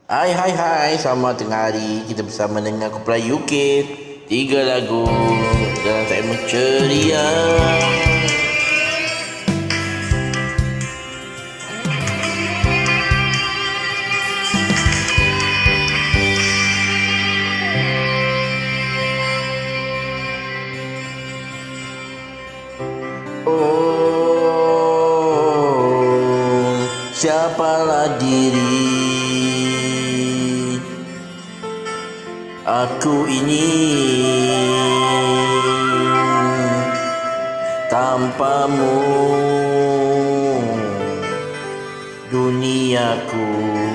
Hai, selamat tengah hari. Kita bersama dengan kumpulan UK. 3 lagu dalam segmen ceria. Oh, siapalah diri aku ini tanpamu, duniaku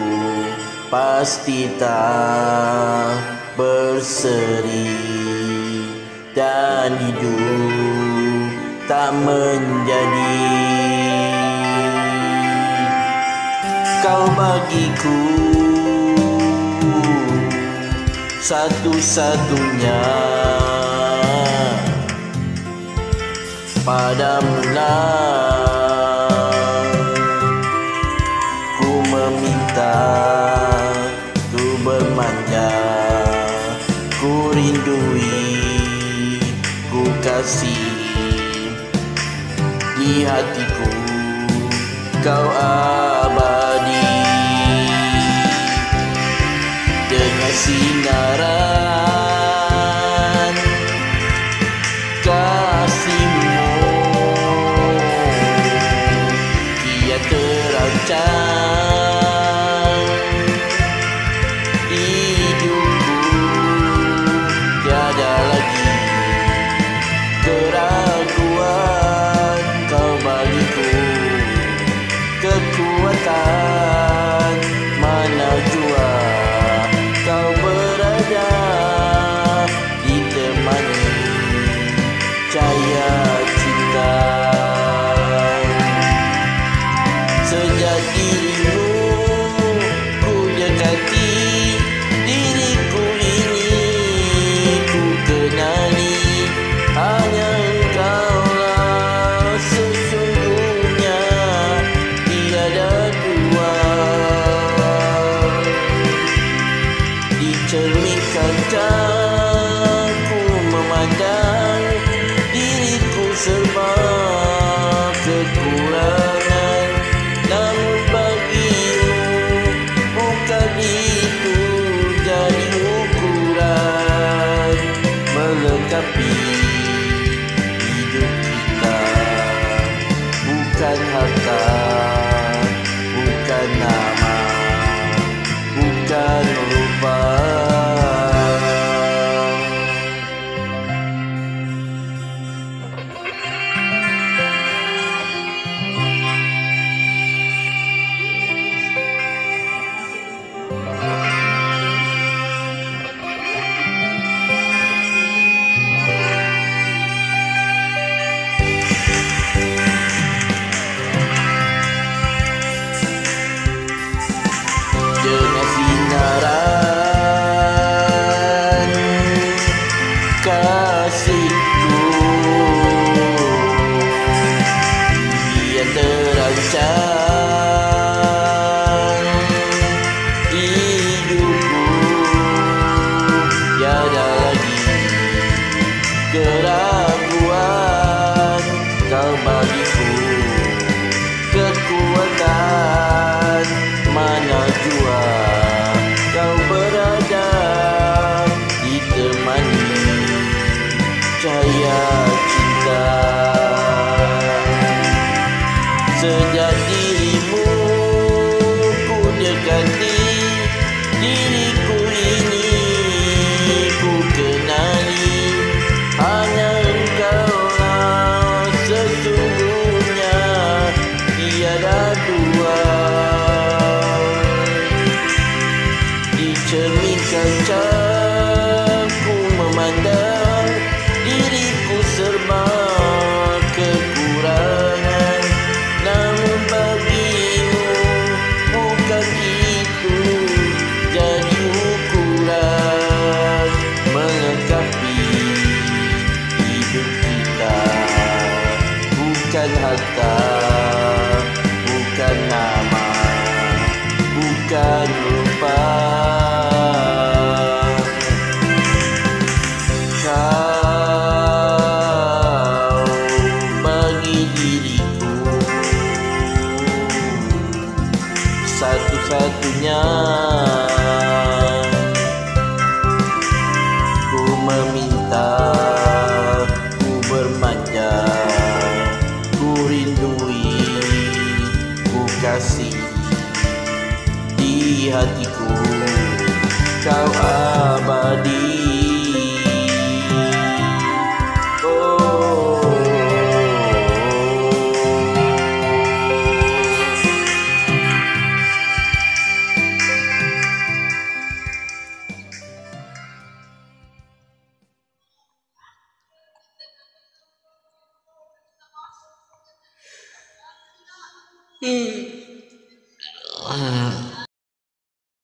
pasti tak berseri dan hidup tak menjadi. Kau bagiku satu-satunya, padamulah ku meminta, ku bermanja, ku rindui, ku kasih di hatiku, kau abadi. Dengan sinaran kasihmu ia terancam, hidupku tiada lagi keraguan. Kau bagiku kekuatan, mana jua kau berada, ditemani cahaya cinta. Sejak dirimu ku dekati, diriku ini ku kenali, hanya engkaulah sesungguhnya, tiada dua. Cermin kacaku memandang diriku serba kekurangan, namun bagimu bukan itu jadi ukuran melengkapi hidup kita. Bukan harta, bukan nama, bukan rupa. Dengan sinaran kasihku ia terancam, hidupku tiada lagi keraguan. Kau bagiku kekuatan, mana jua kau berada, ditemani cahaya cinta. Sejak dirimu ku dekati, diriku ini ku kenali, hanya engkaulah sesungguhnya, tiada dua. kan lupa. Kau bagi diriku satu-satunya. Ku meminta, ku bermanja, ku rindui, ku kasih di hatiku. Kau abadi.